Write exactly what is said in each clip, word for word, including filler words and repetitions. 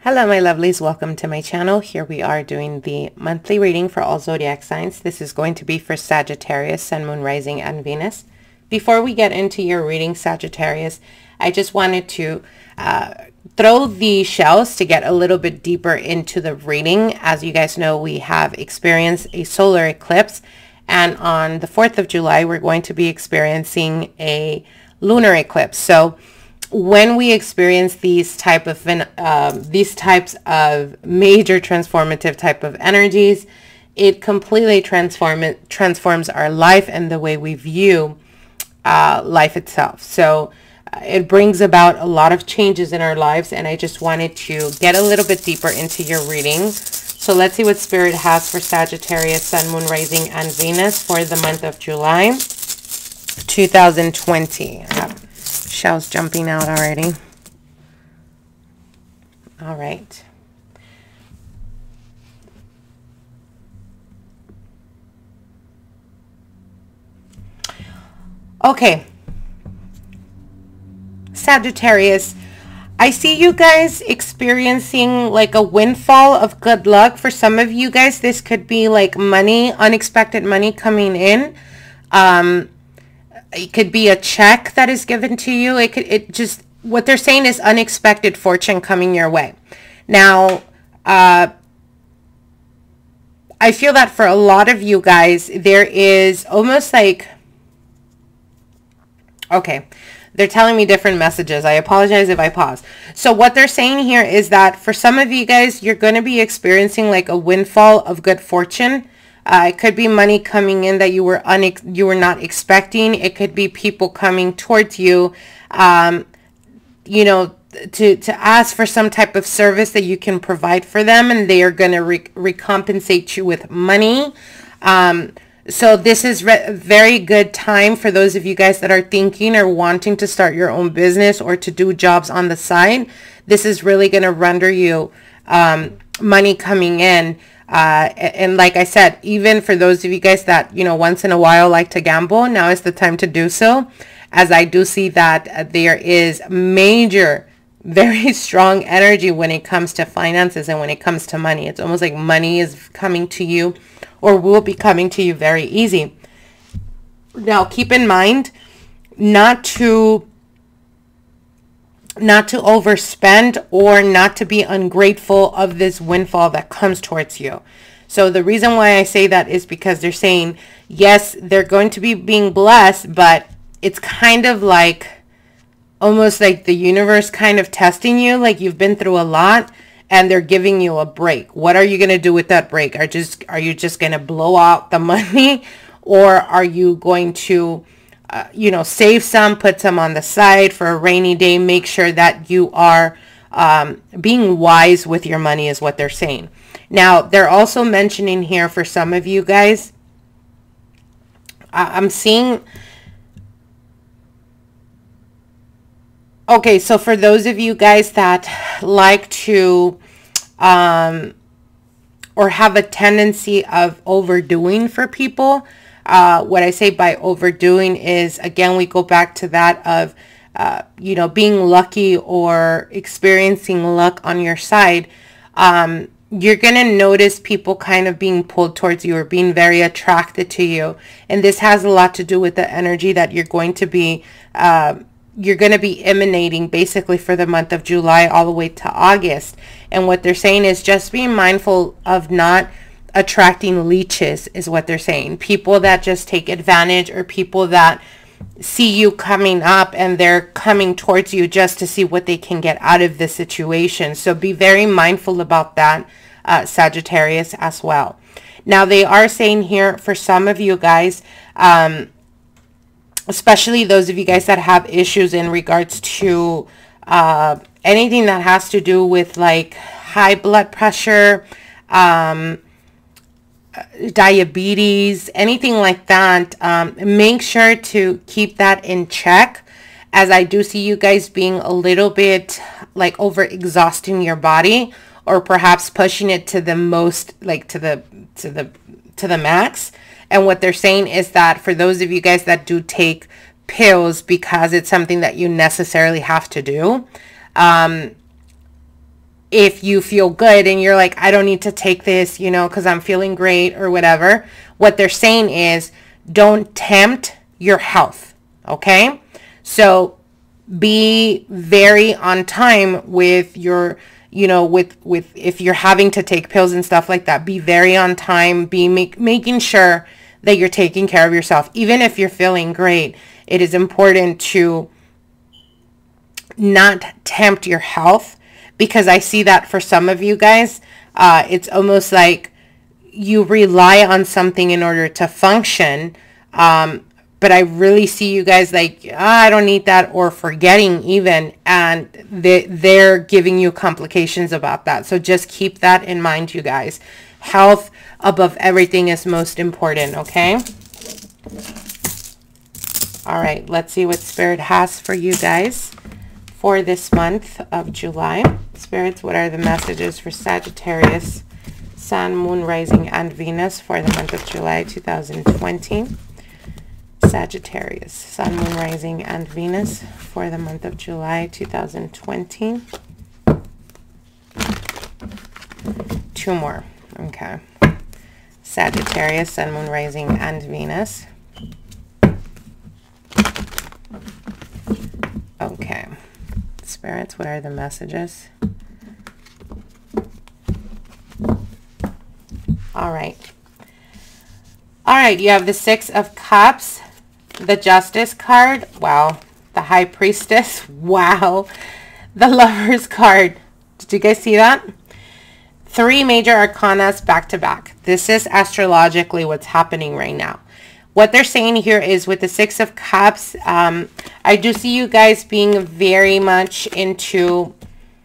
Hello my lovelies, welcome to my channel. Here we are doing the monthly reading for all zodiac signs. This is going to be for Sagittarius, Sun, Moon, Rising, and Venus. Before we get into your reading, Sagittarius, I just wanted to uh, throw the shells to get a little bit deeper into the reading. As you guys know, we have experienced a solar eclipse, and on the fourth of July, we're going to be experiencing a lunar eclipse. So when we experience these type of uh, these types of major transformative type of energies, it completely transform it transforms our life and the way we view uh, life itself. So uh, it brings about a lot of changes in our lives, and I just wanted to get a little bit deeper into your reading. So let's see what Spirit has for Sagittarius, Sun, Moon, Rising, and Venus for the month of July two thousand twenty. I have shells jumping out already. All right. Okay. Sagittarius, I see you guys experiencing like a windfall of good luck. For some of you guys, this could be like money, unexpected money coming in. Um, It could be a check that is given to you. It could, it just, what they're saying is unexpected fortune coming your way. Now, uh, I feel that for a lot of you guys, there is almost like, okay, they're telling me different messages. I apologize if I pause. So what they're saying here is that for some of you guys, you're going to be experiencing like a windfall of good fortune. Uh, it could be money coming in that you were unex you were not expecting. It could be people coming towards you, um, you know, to to ask for some type of service that you can provide for them, and they are going to re recompensate you with money. Um, so this is a very good time for those of you guys that are thinking or wanting to start your own business or to do jobs on the side. This is really going to render you um, money coming in. Uh, and like I said, even for those of you guys that, you know, once in a while like to gamble, now is the time to do so, as I do see that uh, there is major, very strong energy when it comes to finances and when it comes to money. It's almost like money is coming to you or will be coming to you very easy. Now, keep in mind not to not to overspend or not to be ungrateful of this windfall that comes towards you. So the reason why I say that is because they're saying, yes, they're going to be being blessed, but it's kind of like almost like the universe kind of testing you, like you've been through a lot and they're giving you a break. What are you going to do with that break? Are just are you just going to blow out the money, or are you going to Uh, you know, save some, put some on the side for a rainy day? Make sure that you are um, being wise with your money is what they're saying. Now, they're also mentioning here for some of you guys, I I'm seeing, okay, so for those of you guys that like to, um, or have a tendency of overdoing for people, Uh, what I say by overdoing is, again, we go back to that of, uh, you know, being lucky or experiencing luck on your side. Um, you're going to notice people kind of being pulled towards you or being very attracted to you. And this has a lot to do with the energy that you're going to be, uh, you're going to be emanating basically for the month of July all the way to August. And what they're saying is just be mindful of not attracting leeches is what they're saying. People that just take advantage, or people that see you coming up and they're coming towards you just to see what they can get out of the situation. So be very mindful about that, uh, Sagittarius, as well. Now, they are saying here for some of you guys, um, especially those of you guys that have issues in regards to uh, anything that has to do with like high blood pressure, um, diabetes, anything like that, um, make sure to keep that in check, as I do see you guys being a little bit like over exhausting your body, or perhaps pushing it to the most, like to the to the to the max. And what they're saying is that for those of you guys that do take pills because it's something that you necessarily have to do, um, if you feel good and you're like, I don't need to take this, you know, because I'm feeling great or whatever. What they're saying is don't tempt your health. Okay. So be very on time with your, you know, with, with, if you're having to take pills and stuff like that, be very on time, be make, making sure that you're taking care of yourself. Even if you're feeling great, it is important to not tempt your health, because I see that for some of you guys, uh, it's almost like you rely on something in order to function. Um, but I really see you guys like, oh, I don't need that, or forgetting even, and they, they're giving you complications about that. So just keep that in mind, you guys. Health above everything is most important, okay? All right, let's see what Spirit has for you guys for this month of July. Spirits, what are the messages for Sagittarius, Sun, Moon, Rising, and Venus for the month of July two thousand twenty? Sagittarius, Sun, Moon, Rising, and Venus for the month of July two thousand twenty. Two more. Okay. Sagittarius, Sun, Moon, Rising, and Venus. Okay. Spirits, what are the messages? All right. All right, you have the Six of Cups, the Justice card. Wow. The High Priestess. Wow. The Lovers card. Did you guys see that? Three major arcanas back to back. This is astrologically what's happening right now. What they're saying here is with the Six of Cups, um, I do see you guys being very much into,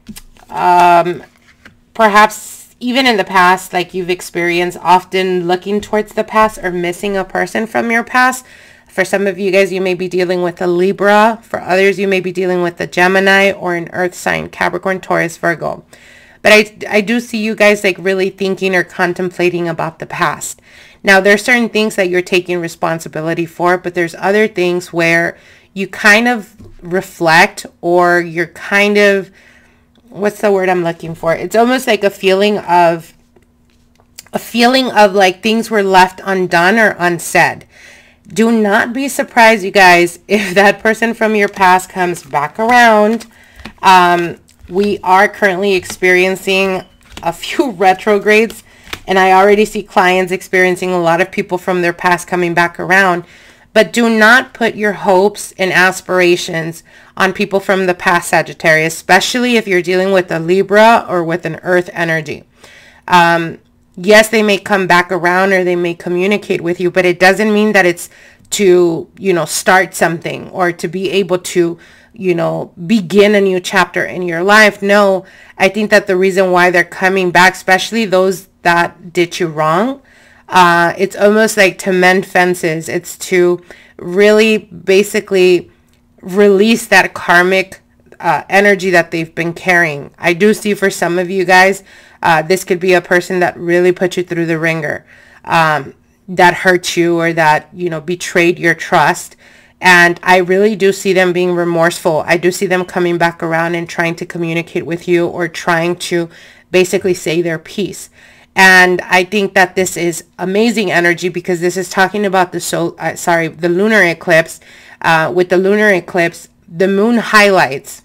um, perhaps even in the past, like you've experienced, often looking towards the past or missing a person from your past. For some of you guys, you may be dealing with a Libra. For others, you may be dealing with a Gemini or an Earth sign, Capricorn, Taurus, Virgo. But I, I do see you guys like really thinking or contemplating about the past. Now, there's certain things that you're taking responsibility for, but there's other things where you kind of reflect, or you're kind of, what's the word I'm looking for? It's almost like a feeling of, a feeling of like things were left undone or unsaid. Do not be surprised, you guys, if that person from your past comes back around. Um, we are currently experiencing a few retrogrades, and I already see clients experiencing a lot of people from their past coming back around. But do not put your hopes and aspirations on people from the past, Sagittarius, especially if you're dealing with a Libra or with an Earth energy. Um, yes, they may come back around or they may communicate with you, but it doesn't mean that it's to, you know, start something or to be able to, you know, begin a new chapter in your life. No, I think that the reason why they're coming back, especially those that did you wrong, uh, it's almost like to mend fences. It's to really basically release that karmic uh, energy that they've been carrying. I do see for some of you guys, uh, this could be a person that really put you through the ringer, um, that hurt you, or that, you know, betrayed your trust. And I really do see them being remorseful. I do see them coming back around and trying to communicate with you, or trying to basically say their piece. And I think that this is amazing energy, because this is talking about the soul, uh, sorry, the lunar eclipse. Uh, with the lunar eclipse, the moon highlights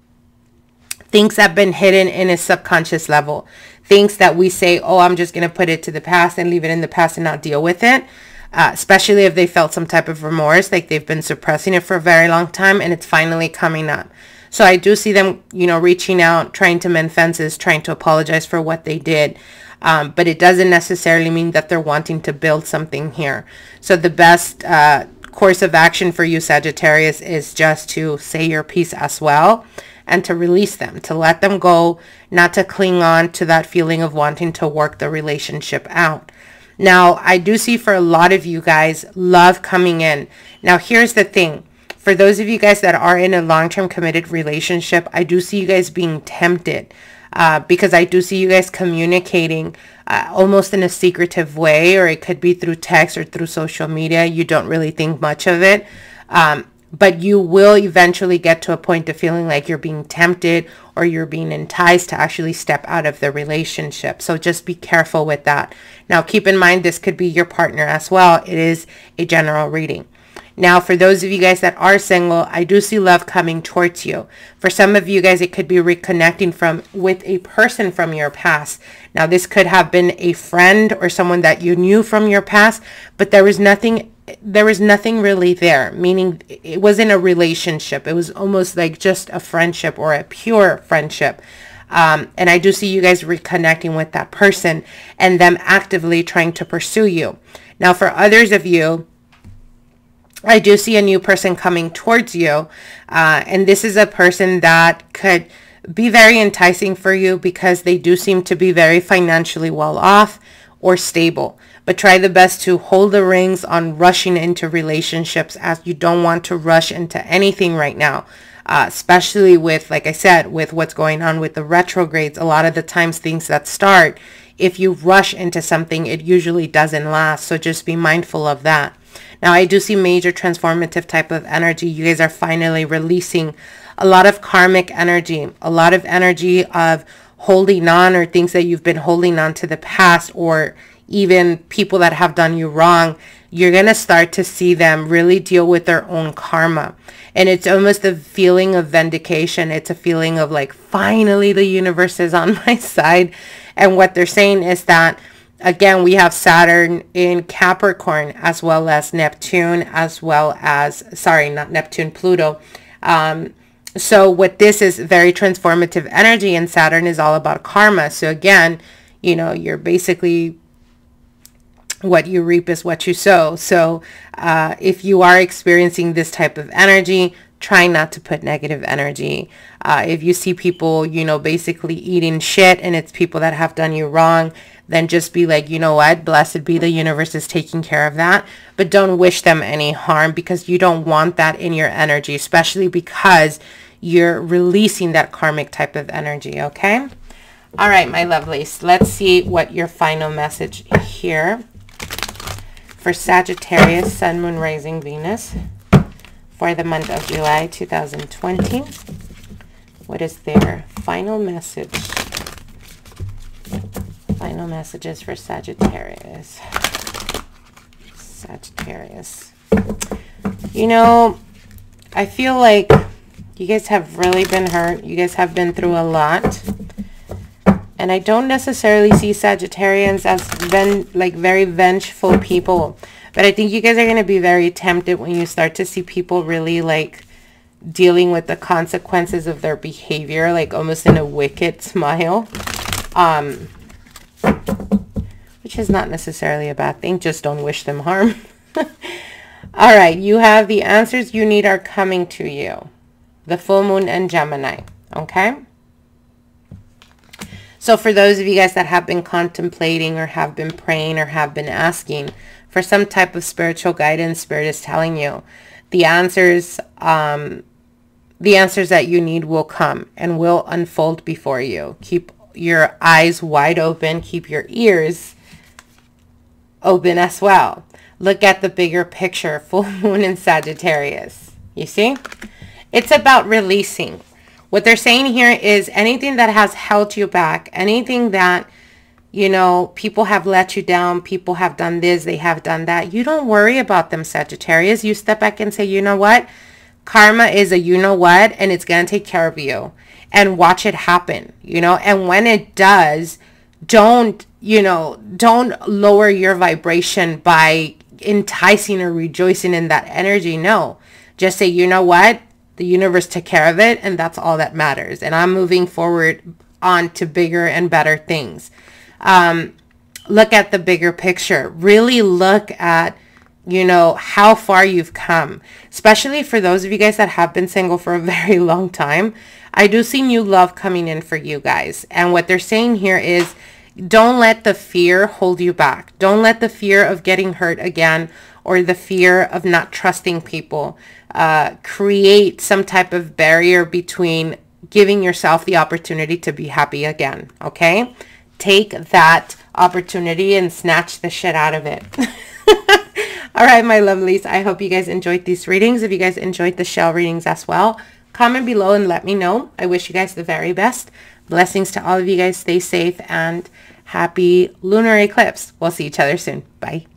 things that have been hidden in a subconscious level. Things that we say, oh, I'm just going to put it to the past and leave it in the past and not deal with it. Uh, especially if they felt some type of remorse, like they've been suppressing it for a very long time and it's finally coming up. So I do see them, you know, reaching out, trying to mend fences, trying to apologize for what they did. Um, but it doesn't necessarily mean that they're wanting to build something here. So the best uh, course of action for you, Sagittarius, is just to say your piece as well, and to release them, to let them go, not to cling on to that feeling of wanting to work the relationship out. Now, I do see for a lot of you guys, love coming in. Now, here's the thing. For those of you guys that are in a long-term committed relationship, I do see you guys being tempted. Uh, because I do see you guys communicating uh, almost in a secretive way, or it could be through text or through social media. You don't really think much of it. Um, but you will eventually get to a point of feeling like you're being tempted or you're being enticed to actually step out of the relationship. So just be careful with that. Now, keep in mind, this could be your partner as well. It is a general reading. Now, for those of you guys that are single, I do see love coming towards you. For some of you guys, it could be reconnecting from with a person from your past. Now, this could have been a friend or someone that you knew from your past, but there was nothing there was nothing really there, meaning it wasn't a relationship. It was almost like just a friendship or a pure friendship. Um, and I do see you guys reconnecting with that person and them actively trying to pursue you. Now, for others of you, I do see a new person coming towards you. Uh, and this is a person that could be very enticing for you because they do seem to be very financially well off or stable. But try the best to hold the reins on rushing into relationships, as you don't want to rush into anything right now. Uh, especially with, like I said, with what's going on with the retrogrades. A lot of the times things that start, if you rush into something, it usually doesn't last. So just be mindful of that. Now, I do see major transformative type of energy. You guys are finally releasing a lot of karmic energy, a lot of energy of holding on, or things that you've been holding on to the past, or even people that have done you wrong. You're going to start to see them really deal with their own karma. And it's almost a feeling of vindication. It's a feeling of like, finally, the universe is on my side. And what they're saying is that, again, we have Saturn in Capricorn, as well as Neptune, as well as, sorry, not Neptune, Pluto. Um, so what this is, very transformative energy, and Saturn is all about karma. So again, you know, you're basically, what you reap is what you sow. So uh, if you are experiencing this type of energy, try not to put negative energy. Uh, if you see people, you know, basically eating shit and it's people that have done you wrong, then just be like, you know what, blessed be the universe is taking care of that. But don't wish them any harm, because you don't want that in your energy, especially because you're releasing that karmic type of energy, okay? All right, my lovelies, let's see what your final message here for Sagittarius, Sun, Moon, Rising, Venus for the month of July two thousand twenty. What is their final message? Final messages for Sagittarius. Sagittarius. You know, I feel like you guys have really been hurt. You guys have been through a lot. And I don't necessarily see Sagittarians as ven like very vengeful people. But I think you guys are going to be very tempted when you start to see people really like dealing with the consequences of their behavior, like almost in a wicked smile. Um, which is not necessarily a bad thing. Just don't wish them harm. All right. You have the answers you need are coming to you. The full moon and Gemini. Okay. So for those of you guys that have been contemplating or have been praying or have been asking for some type of spiritual guidance, Spirit is telling you the answers, um, the answers that you need will come and will unfold before you. Keep your eyes wide open. Keep your ears open as well. Look at the bigger picture. Full moon in Sagittarius. You see? It's about releasing. What they're saying here is anything that has held you back, anything that, you know, people have let you down, people have done this, they have done that. You don't worry about them, Sagittarius. You step back and say, you know what? Karma is a you know what, and it's going to take care of you. And watch it happen, you know. And when it does, don't, you know, don't lower your vibration by enticing or rejoicing in that energy. No. Just say, you know what? The universe took care of it, and that's all that matters. And I'm moving forward on to bigger and better things. Um, look at the bigger picture. Really look at, you know, how far you've come. Especially for those of you guys that have been single for a very long time. I do see new love coming in for you guys. And what they're saying here is, don't let the fear hold you back. Don't let the fear of getting hurt again, or the fear of not trusting people uh, create some type of barrier between giving yourself the opportunity to be happy again, okay? Take that opportunity and snatch the shit out of it. All right, my lovelies, I hope you guys enjoyed these readings. If you guys enjoyed the shell readings as well, comment below and let me know. I wish you guys the very best. Blessings to all of you guys. Stay safe and happy lunar eclipse. We'll see each other soon. Bye.